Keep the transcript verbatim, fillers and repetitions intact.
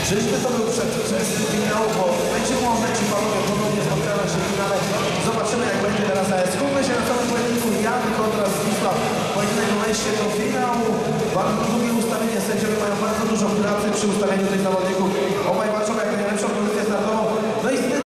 Czyżby to był przedwczesny finał, bo będziemy może ci panowie ponownie spotkają się w finale. Zobaczymy jak będzie teraz, ale skupmy się na całym pojedynku. Jan kontra Zdzisław. Pojedynek wejście do finału. Bardzo długie ustawienie, sędziowie mają bardzo dużo pracy przy ustawieniu tych zawodników. Obaj